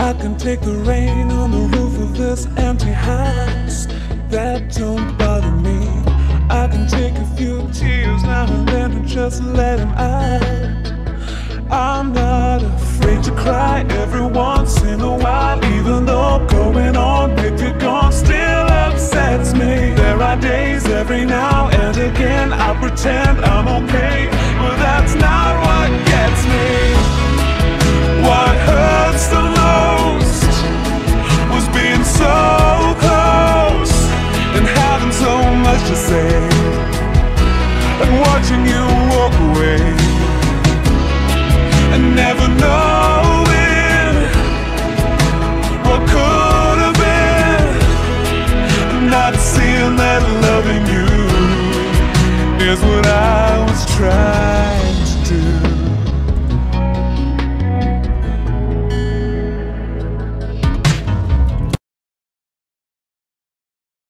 I can take the rain on the roof of this empty house. That don't bother me. I can take a few tears now and then and just let them out. I'm not afraid to cry every once in a while, even though going on with you gone still upsets me. There are days every now and again I pretend I'm okay, but that's not what gets me. What hurts the most was being so close and having so much to say, and watching you walk away, and never knowing what could have been, not seeing that loving you is what I was trying.